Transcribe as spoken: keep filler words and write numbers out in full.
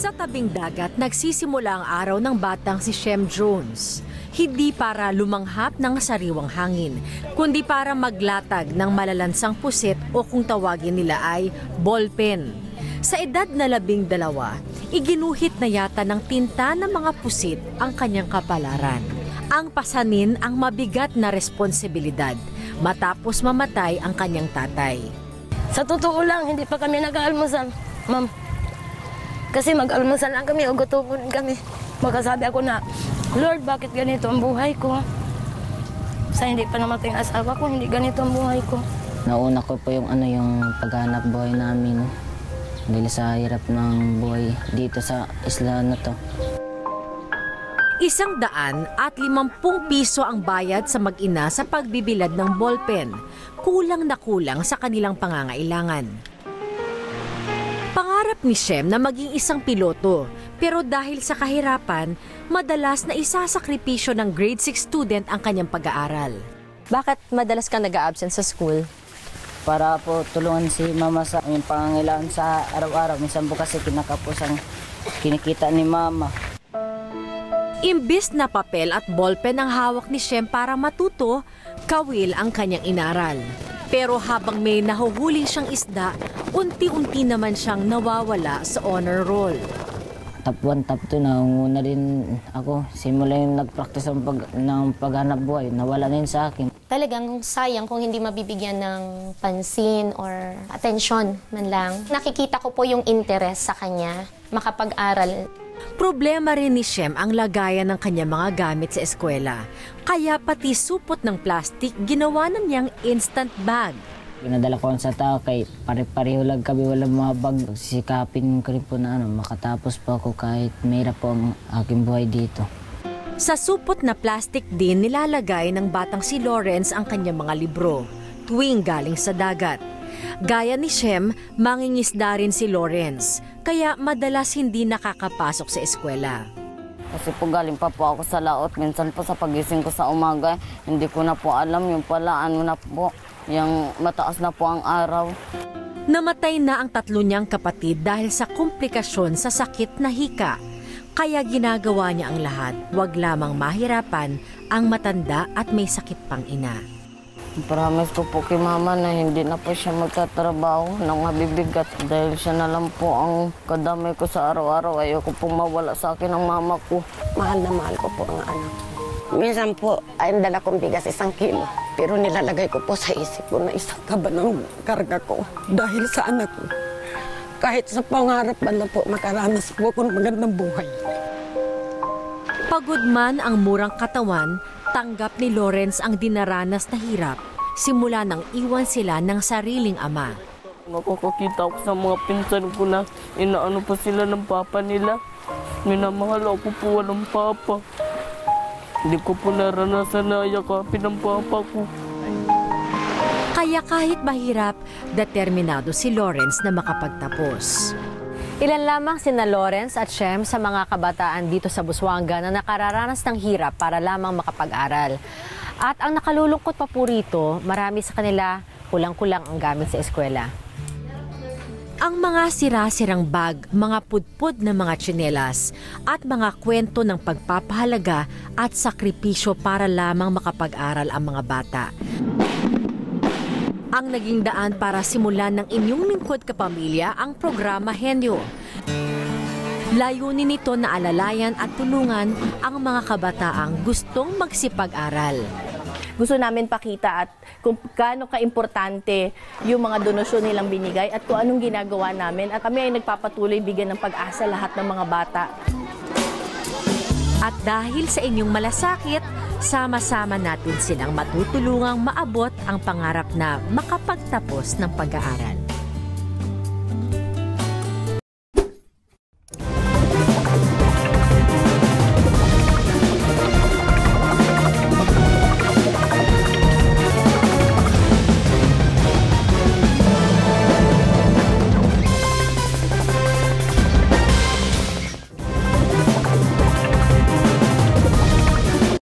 Sa tabing dagat, nagsisimula ang araw ng batang si Shem Jones. Hindi para lumanghap ng sariwang hangin, kundi para maglatag ng malalansang pusit o kung tawagin nila ay ballpen. Sa edad na labing dalawa, iginuhit na yata ng tinta ng mga pusit ang kanyang kapalaran. Ang pasanin ang mabigat na responsibilidad matapos mamatay ang kanyang tatay. Sa totoo lang, hindi pa kami nag-aalmusal, ma'am. Kasi mag-almusal lang kami o gutomon kami. Magkasabi ako na, Lord, bakit ganito ang buhay ko? Sa hindi pa namatay ang asawa ko, hindi ganito ang buhay ko. Nauna ko po yung, ano, yung paghanap buhay namin. Dahil sa hirap ng buhay dito sa isla na to. Isang daan at limampung piso ang bayad sa mag-ina sa pagbibilad ng ballpen. Kulang na kulang sa kanilang pangangailangan. Pangarap ni Shem na maging isang piloto, pero dahil sa kahirapan, madalas na isasakripisyo ng grade six student ang kanyang pag-aaral. Bakit madalas ka nag-a-absent sa school? Para po tulungan si mama sa yung pangangailangan sa araw-araw. Minsan po kasi kinakapos ang kinikita ni mama. Imbis na papel at ballpen ang hawak ni Shem para matuto, kawil ang kanyang inaral. Pero habang may nahuhuli siyang isda, unti-unti naman siyang nawawala sa honor roll. Top one, top two, nangunguna rin ako. Simula yung nag-practice ng, pag, ng paghanap buhay, nawala na yun sa akin. Talagang sayang kung hindi mabibigyan ng pansin or atensyon man lang. Nakikita ko po yung interest sa kanya, makapag-aral. Problema rin ni Shem ang lagayan ng kanyang mga gamit sa eskwela. Kaya pati supot ng plastik, ginawa na niyang instant bag. Pinadala ko sa tao kay pare-pareho lang kami, walang mga bag. Sisikapin ko rin po na ano, makatapos po ako kahit mahirap po ang aking buhay dito. Sa supot na plastik din nilalagay ng batang si Lawrence ang kanyang mga libro, tuwing galing sa dagat. Gaya ni Shem, mangingisda rin si Lawrence, kaya madalas hindi nakakapasok sa eskwela. Kasi po galing pa po ako sa laot, minsan po sa pagising ko sa umaga, hindi ko na po alam yung pala, ano na po, yung mataas na po ang araw. Namatay na ang tatlo niyang kapatid dahil sa komplikasyon sa sakit na hika. Kaya ginagawa niya ang lahat, wag lamang mahirapan ang matanda at may sakit pang ina. Promise ko po kay mama na hindi na po siya magtatrabaho ng mabibigat dahil siya na lang po ang kadamay ko sa araw-araw. Ayoko pong mawala sa akin ang mama ko. Mahal na mahal ko po ang anak ko. Minsan po, ay dala kong bigas isang kilo. Pero nilalagay ko po sa isip ko na isang kaba ng karga ko dahil sa anak ko. Kahit sa pangarap man na po, makaranas po ako ng magandang buhay. Pagod man ang murang katawan, tanggap ni Lawrence ang dinaranas na hirap simula nang iwan sila ng sariling ama. Makakakita ako sa mga pinsan ko na inaano pa sila ng papa nila. Minamahal ako po walang papa. Hindi ko po naranasan na yakapin ng papa ko. Kaya kahit mahirap, determinado si Lawrence na makapagtapos. Ilan lamang sina Lawrence at Shem sa mga kabataan dito sa Busuanga na nakararanas ng hirap para lamang makapag-aral. At ang nakalulungkot pa po rito, marami sa kanila kulang-kulang ang gamit sa eskwela. Ang mga sira-sirang bag, mga pudpud na mga tsinelas at mga kwento ng pagpapahalaga at sakripisyo para lamang makapag-aral ang mga bata. Ang naging daan para simulan ng inyong lingkod kapamilya ang programa Henyo. Layunin nito na alalayan at tulungan ang mga kabataang gustong magsipag-aral. Gusto namin pakita at kung gaano ka-importante yung mga donasyon nilang binigay at kung anong ginagawa namin. At kami ay nagpapatuloy bigyan ng pag-asa lahat ng mga bata. At dahil sa inyong malasakit, sama-sama natin silang matutulungang maabot ang pangarap na makapagtapos ng pag-aaral.